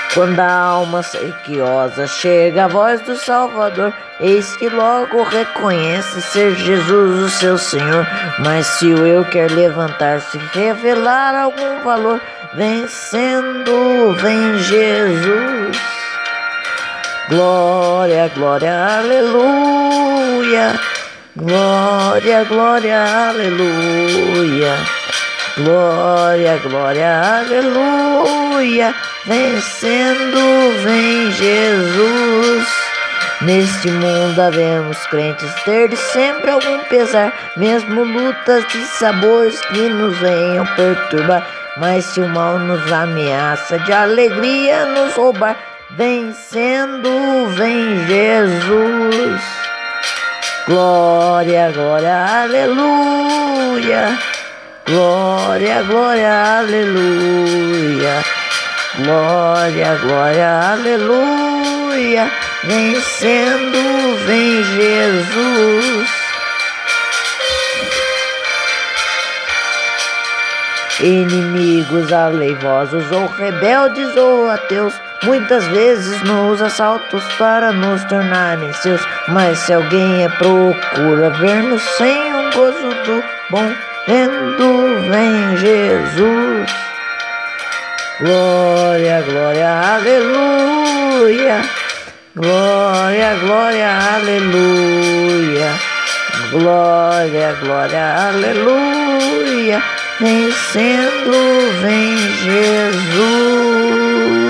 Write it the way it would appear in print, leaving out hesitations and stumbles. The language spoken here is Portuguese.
Quando a alma sequiosa chega a voz do Salvador, eis que logo reconhece ser Jesus o seu Senhor. Mas se o eu quer levantar-se, revelar algum valor, vencendo, vem Jesus. Glória, glória, aleluia. Glória, glória, aleluia. Glória, glória, aleluia. Vencendo, vem Jesus. Neste mundo havemos crentes ter de sempre algum pesar, mesmo lutas de sabores que nos venham perturbar. Mas se o mal nos ameaça, de alegria nos roubar, vencendo, vem Jesus. Glória, glória, aleluia. Glória, glória, aleluia. Glória, glória, aleluia. Vencendo, vem Jesus. Inimigos aleivosos ou rebeldes ou ateus, muitas vezes nos assaltos para nos tornarem seus. Mas se alguém procura ver-nos sem o gozo do bom, vendo, vem Jesus. Glória, glória, aleluia. Glória, glória, aleluia. Glória, glória, aleluia. Vencendo, vem Jesus.